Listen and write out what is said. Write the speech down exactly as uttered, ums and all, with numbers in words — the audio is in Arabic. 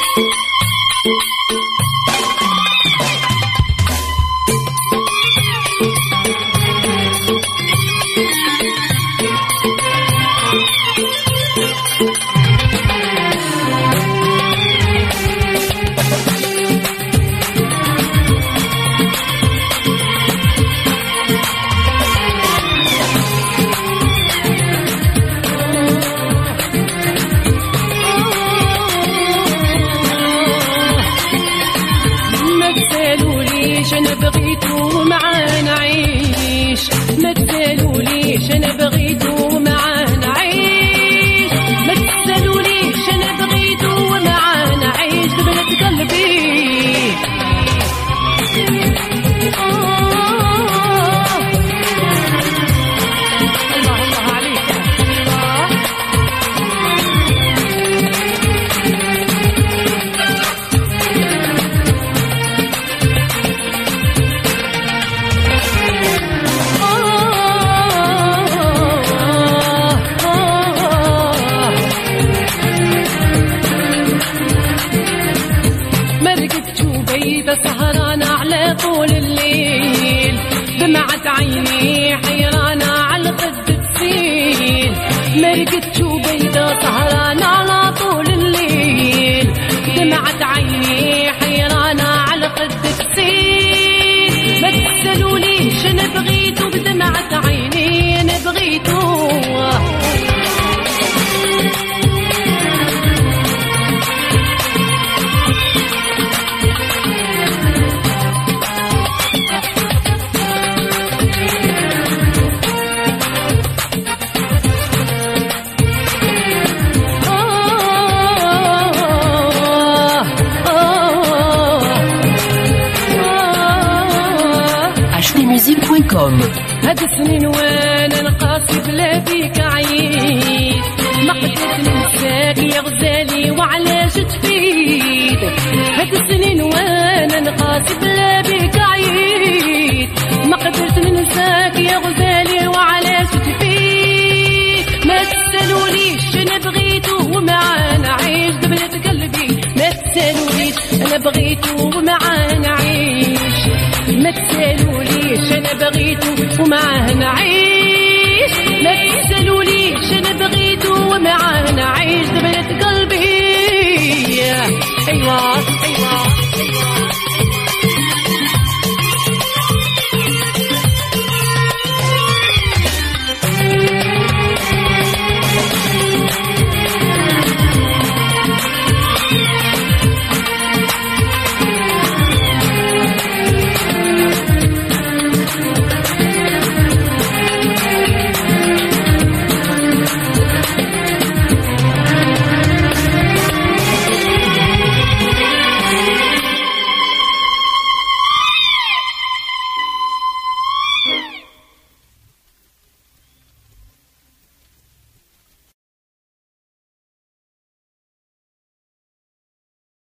انا بغيتو معاه نعيش، ما تسالوليش انا بغيتو معاه نعيش، ما تسالوليش انا بغيتو معاه نعيش، دبلت قلبي الله الله عليك سهرانة على طول الليل، دمعت عيني حيرانة على خد السيل، مرقت وبيضة سهرانة على طول الليل، دمعت عيني حيرانة على خد السيل، ما تسألوليش أنا بغيتو بدمعت عيني أنا بغيتو. هاد السنين وانا نقاسي بلا بيك عييت، ما قدرت ننساك يا غزالي وعلاش تفيد، هاد السنين وانا نقاسي بلا بيك عييت، ما قدرت ننساك يا غزالي وعلاش تفيد، ما تسالوليش انا بغيتو ومعاه نعيش، دبلت قلبي ما تسالوليش انا بغيتو ومعاه